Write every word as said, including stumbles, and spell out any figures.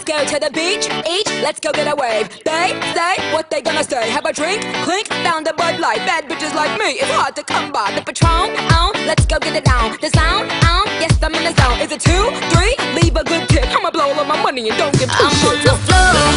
go to the beach, each, let's go get a wave. They say what they gonna say. Have a drink, clink, found a Bud Light. Bad bitches like me, it's hard to come by. The Patron, on, let's go get it down. The sound, on, yes I'm in the zone. Is it two, three? Leave a good tip. I'ma blow all of my money and don't give two I'm shits. on the floor.